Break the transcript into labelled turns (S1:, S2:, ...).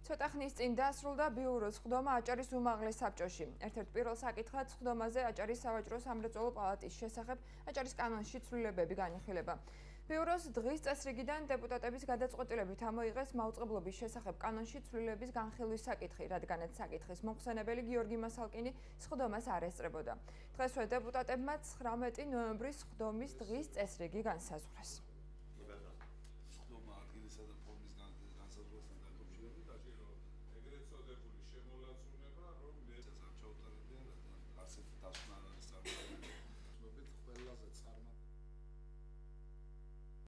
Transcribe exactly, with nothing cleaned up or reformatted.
S1: ცოტა ხნის წინ დასრულდა ბიუროს ხდომა აჭარის უმაღლეს საბჭოში. ერთ-ერთ პირველ საკითხად ხდომაზე აჭარის სავაჭრო სამრეწველო პალატის შესახებ აჭარის კანონში ცვლილებები განიხილება. ბიუროს დღის წესრიგიდან დეპუტატების გადაწყვეტილებით ამოიღეს მაუწყებლობის შესახებ კანონში ცვლილების განხილვის საკითხი, რადგანაც საკითხის მომხსენებელი გიორგი მასალკინი ხდომას არ ესწრებოდა. დღესვე დეპუტატებმა ცხრამეტი ნოემბრის ხდომის დღის წესრიგი განსაზღვრეს.
S2: ეგრეთ წოდებული შემოლაწუნება, რომ